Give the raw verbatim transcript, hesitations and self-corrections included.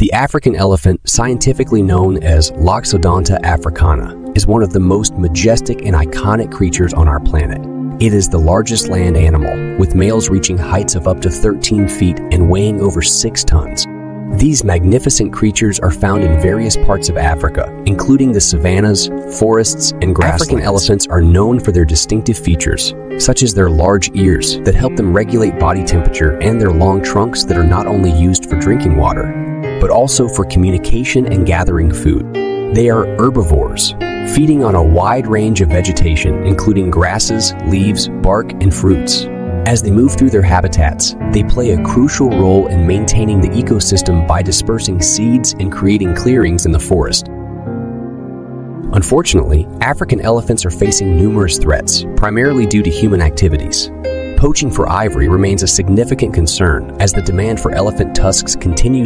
The African elephant, scientifically known as Loxodonta africana, is one of the most majestic and iconic creatures on our planet. It is the largest land animal, with males reaching heights of up to thirteen feet and weighing over six tons. These magnificent creatures are found in various parts of Africa, including the savannas, forests, and grasslands. African elephants are known for their distinctive features, such as their large ears that help them regulate body temperature and their long trunks that are not only used for drinking water, but also for communication and gathering food. They are herbivores, feeding on a wide range of vegetation, including grasses, leaves, bark, and fruits. As they move through their habitats, they play a crucial role in maintaining the ecosystem by dispersing seeds and creating clearings in the forest. Unfortunately, African elephants are facing numerous threats, primarily due to human activities. Poaching for ivory remains a significant concern as the demand for elephant tusks continues